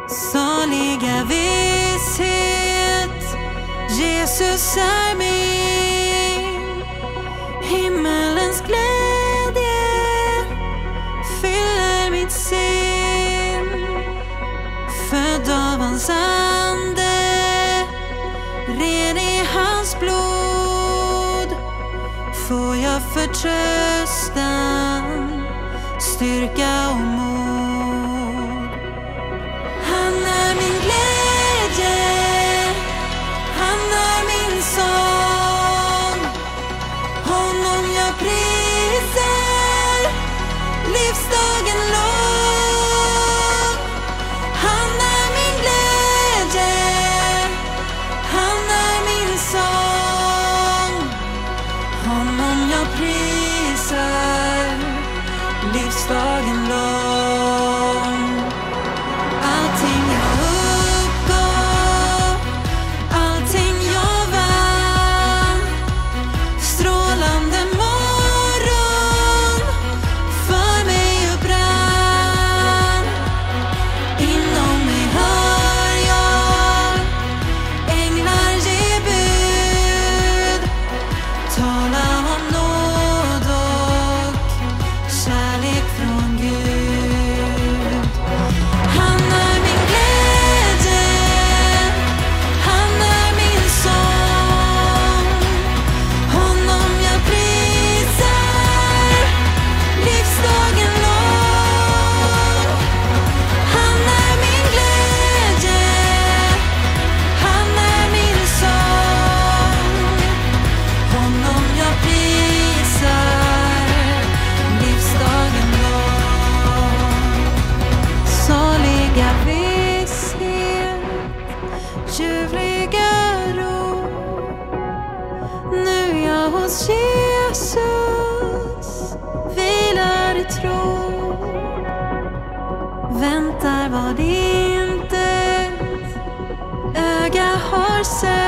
Saliga visshet, Jesus är min. Himmelens glädje fyller mitt sinn. Född av hans ande, ren i hans blod, får jag förtröstan, styrka och mod. Han är min glädje, han är min sång. Honom jag prisar livsdagen lång. Han är min glädje, han är min sång. Honom jag prisar livsdagen lång. Allting jag uppgav, allting jag vann, strålande morgon för mig upprann. Inom mig hör jag änglar ge bud, tala om nåd och kärlek från Gud. Han är min glädje, han är min sång. Honom jag prisar livsdagen lång. Han är min glädje, han är min sång. Honom jag prisar livsdagen lång. Saliga visshet, ljuvliga ro. Nu jag hos Jesus vilar i tro. Väntar vad intet öga har sett.